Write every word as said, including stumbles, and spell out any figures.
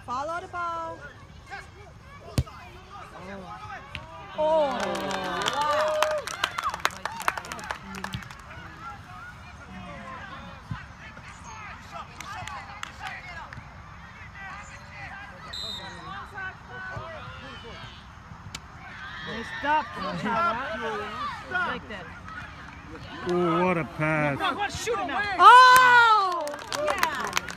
Follow the ball. Oh, oh. Wow. Nice stop, like that. Oh, what a pass. Come on, shoot it now. Oh! Yeah.